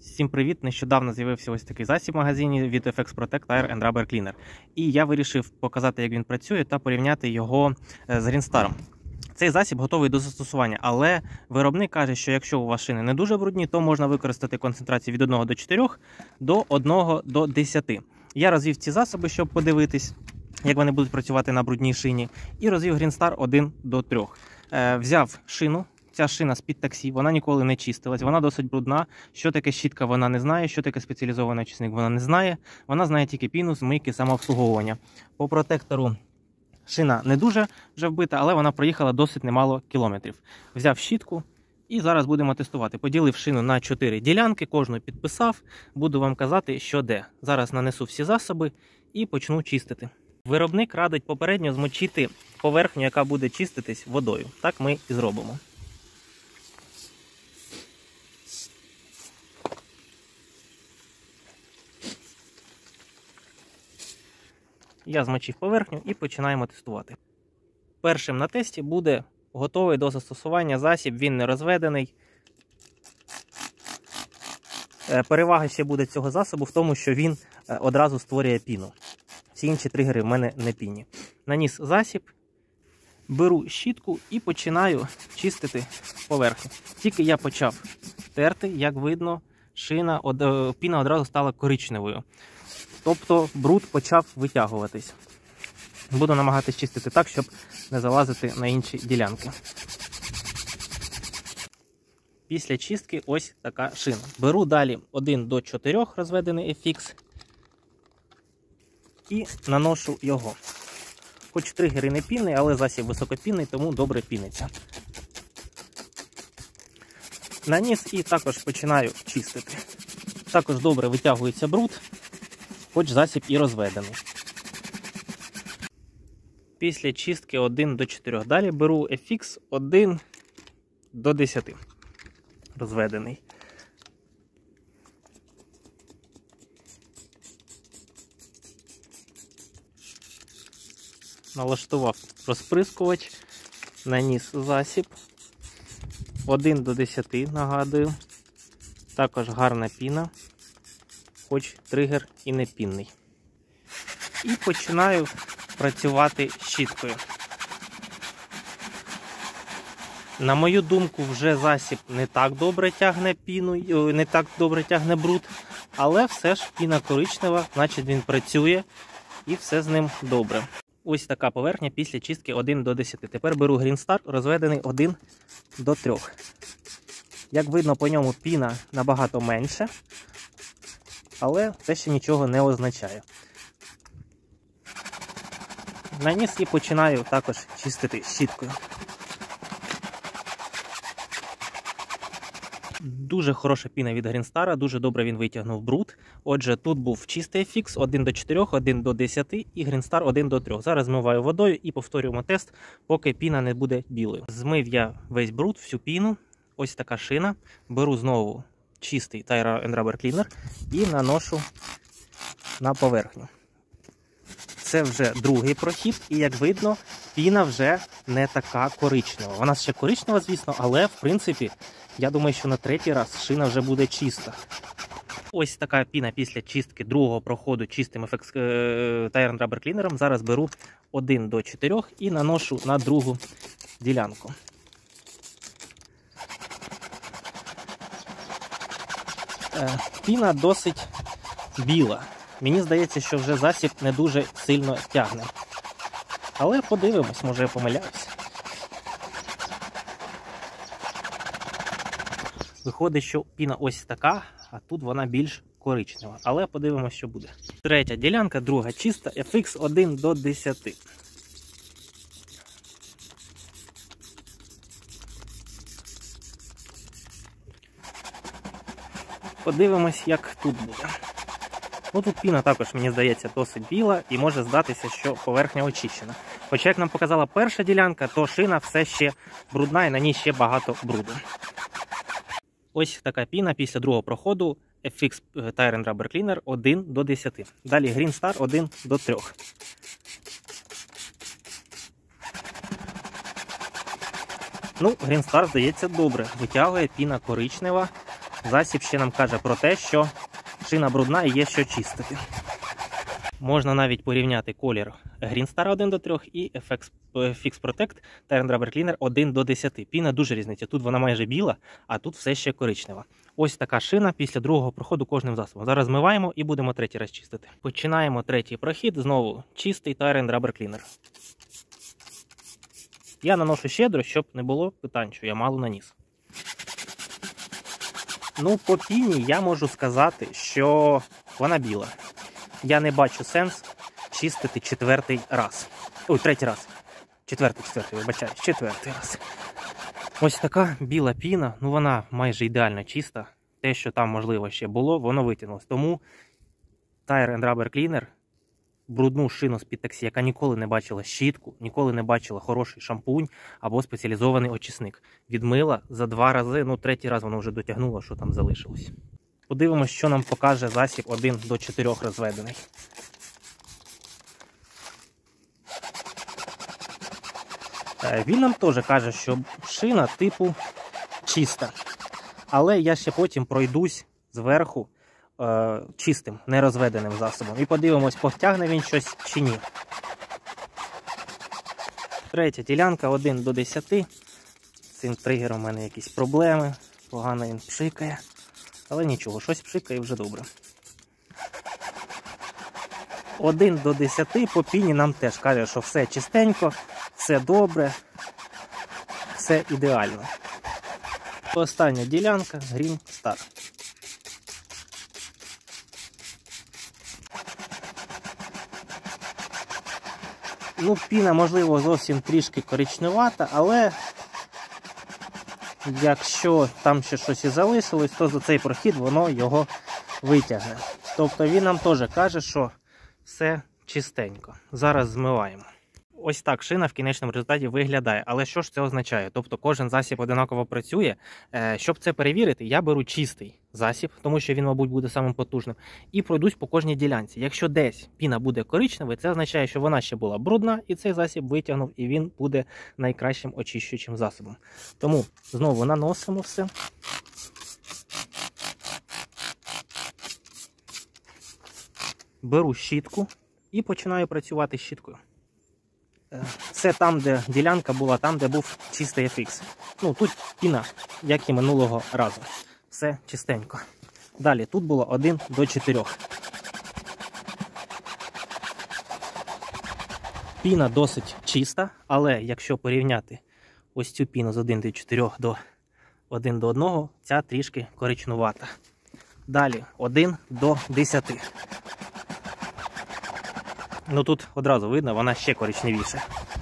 Всім привіт! Нещодавно з'явився ось такий засіб в магазині від FX Protect Tire & Rubber Cleaner. І я вирішив показати, як він працює, та порівняти його з Green Star. Цей засіб готовий до застосування, але виробник каже, що якщо у вас шини не дуже брудні, то можна використати концентрацію від 1 до 4 до 1 до 10. Я розвів ці засоби, щоб подивитись, як вони будуть працювати на брудній шині, і розвів Green Star 1 до 3. Взяв шину. Ця шина з-під таксі, вона ніколи не чистилась, вона досить брудна. Що таке щітка, вона не знає, що таке спеціалізований очисник, вона не знає. Вона знає тільки піну, змийки, самообслуговування. По протектору шина не дуже вже вбита, але вона проїхала досить немало кілометрів. Взяв щітку і зараз будемо тестувати. Поділив шину на 4 ділянки, кожну підписав. Буду вам казати, що де. Зараз нанесу всі засоби і почну чистити. Виробник радить попередньо змочити поверхню, яка буде чиститись водою. Так ми і зробимо. Я змочив поверхню і починаємо тестувати. Першим на тесті буде готовий до застосування засіб, він не розведений. Перевага ще буде цього засобу в тому, що він одразу створює піну. Всі інші тригери в мене не пінні. Наніс засіб, беру щітку і починаю чистити поверхню. Тільки я почав терти, як видно, піна одразу стала коричневою. Тобто бруд почав витягуватись. Буду намагатись чистити так, щоб не залазити на інші ділянки. Після чистки ось така шина. Беру далі 1 до 4 розведений FX і наношу його. Хоч тригер і не пінний, але засіб високопінний, тому добре піниться. Наніс і також починаю чистити. Також добре витягується бруд, хоч засіб і розведений. Після чистки 1 до 4. Далі беру FX 1 до 10. Розведений. Налаштував розприскувач, наніс засіб. 1 до 10, нагадую. Також гарна піна, хоч тригер і не пінний. І починаю працювати щіткою. На мою думку, вже засіб не так добре тягне піну, не так добре тягне бруд, але все ж піна коричнева, значить він працює і все з ним добре. Ось така поверхня після чистки 1 до 10. Тепер беру Green Star, розведений 1 до 3. Як видно, по ньому піна набагато менше, але це ще нічого не означає. Наніс і починаю також чистити щіткою. Дуже хороша піна від Green Star, дуже добре він витягнув бруд. Отже, тут був чистий FX 1 до 4, 1 до 10 і Green Star 1 до 3. Зараз змиваю водою і повторюємо тест, поки піна не буде білою. Змив я весь бруд, всю піну. Ось така шина. Беру знову чистий Tire & Rubber Cleaner і наношу на поверхню. Це вже другий прохід, і як видно, піна вже не така коричнева. Вона ще коричнева, звісно, але в принципі, я думаю, що на третій раз шина вже буде чиста. Ось така піна після чистки другого проходу чистим FX Tire & Rubber Cleaner. Зараз беру 1 до 4 і наношу на другу ділянку. Піна досить біла. Мені здається, що вже засіб не дуже сильно тягне. Але подивимось, може я помиляюся. Виходить, що піна ось така, а тут вона більш коричнева. Але подивимось, що буде. Третя ділянка, друга чиста, FX 1 до 10. Подивимось, як тут буде. Ну, тут піна також, мені здається, досить біла і може здатися, що поверхня очищена. Хоча, як нам показала перша ділянка, то шина все ще брудна і на ній ще багато бруду. Ось така піна після другого проходу FX Tire & Rubber Cleaner 1 до 10. Далі Green Star 1 до 3. Ну, Green Star, здається, добре. Витягує, піна коричнева. засіб ще нам каже про те, що шина брудна і є що чистити. Можна навіть порівняти колір Green Star 1 до 3 і FX Protect Tire and Rubber Cleaner 1 до 10. Піна дуже різниця. Тут вона майже біла, а тут все ще коричнева. Ось така шина після другого проходу кожним засобом. Зараз змиваємо і будемо третій раз чистити. Починаємо третій прохід. Знову чистий Tire and Rubber Cleaner. Я наношу щедро, щоб не було питань, що я мало наніс. Ну, по піні я можу сказати, що вона біла. Я не бачу сенс чистити четвертий раз. Ой, третій раз. Четвертий, вибачаюсь, четвертий раз. Ось така біла піна, ну вона майже ідеально чиста. Те, що там, можливо, ще було, воно витягнулося. Тому Tire and Rubber Cleaner, брудну шину з-під таксі, яка ніколи не бачила щітку, ніколи не бачила хороший шампунь або спеціалізований очисник. Відмила за 2 рази, ну третій раз воно вже дотягнуло, що там залишилось. Подивимось, що нам покаже засіб 1 до 4 розведений. Він нам теж каже, що шина типу чиста. Але я ще потім пройдусь зверху чистим, нерозведеним засобом. І подивимось, потягне він щось чи ні. Третя ділянка 1 до 10. З цим тригером у мене якісь проблеми. Погано він пшикає. Але нічого, щось пшикає вже добре. 1 до 10 по піні нам теж каже, що все чистенько, все добре, все ідеально. Остання ділянка Green Star. Ну, піна, можливо, зовсім трішки коричневата, але якщо там ще щось і залишилось, то за цей прохід воно його витягне. Тобто він нам теж каже, що все чистенько. Зараз змиваємо. Ось так шина в кінечному результаті виглядає. Але що ж це означає? Тобто кожен засіб одинаково працює. Щоб це перевірити, я беру чистий засіб, тому що він, мабуть, буде самим потужним, і пройдусь по кожній ділянці. Якщо десь піна буде коричневою, це означає, що вона ще була брудна, і цей засіб витягнув, і він буде найкращим очищуючим засобом. Тому знову наносимо все. Беру щітку і починаю працювати щіткою. Це там, де ділянка була, там, де був чистий FX. Ну, тут піна, як і минулого разу. Все чистенько. Далі, тут було 1 до 4. Піна досить чиста, але якщо порівняти ось цю піну з 1 до 4 до 1 до 1, ця трішки коричнувата. Далі, 1 до 10. Ну тут одразу видно, вона ще коричневіша.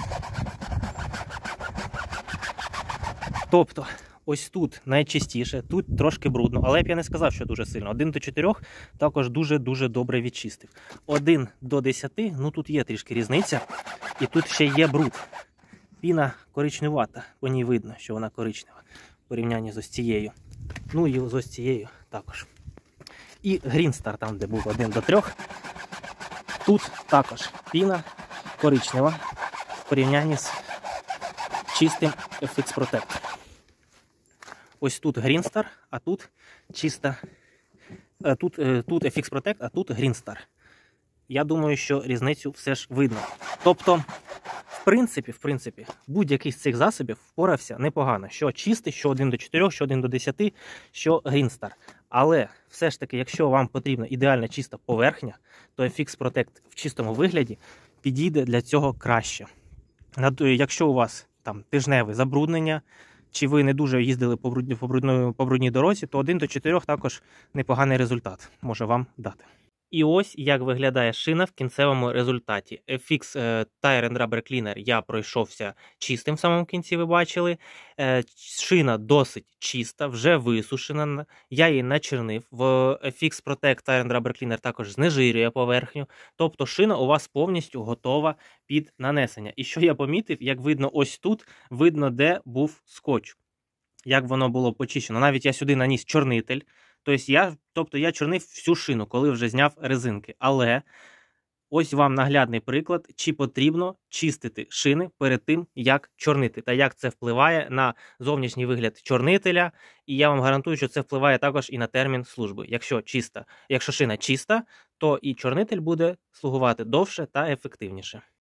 Тобто, ось тут найчистіше, тут трошки брудно, але я не сказав, що дуже сильно. 1 до 4 також дуже-дуже добре відчистив. 1 до 10, ну тут є трішки різниця, і тут ще є бруд. Піна коричневата, по ній видно, що вона коричнева в порівнянні з ось цією. Ну і з ось цією також. І Green Star, там де був 1 до 3, тут також піна коричнева в порівнянні з чистим FX Protect. Ось тут Green Star, а тут чиста. Тут FX Protect, а тут Green Star. Я думаю, що різницю все ж видно. Тобто, в принципі, будь-який з цих засобів впорався непогано. Що чистий, що 1 до 4, що 1 до 10, що Green Star. Але все ж таки, якщо вам потрібна ідеальна чиста поверхня, то FX Protect в чистому вигляді підійде для цього краще. Якщо у вас там тижневе забруднення, чи ви не дуже їздили по брудній дорозі, то 1 до 4 також непоганий результат може вам дати. І ось як виглядає шина в кінцевому результаті. FX Tire and Rubber Cleaner я пройшовся чистим в самому кінці, ви бачили. Шина досить чиста, вже висушена, я її начернив. В FX Protect Tire and Rubber Cleaner також знежирює поверхню. Тобто шина у вас повністю готова під нанесення. І що я помітив, як видно ось тут, видно де був скотч. Як воно було почищено. Навіть я сюди наніс чорнитель. Тобто я чорнив всю шину, коли вже зняв резинки. Але Ось вам наглядний приклад, чи потрібно чистити шини перед тим, як чорнити, та як це впливає на зовнішній вигляд чорнителя. І я вам гарантую, що це впливає також і на термін служби. Якщо шина чиста, то і чорнитель буде слугувати довше та ефективніше.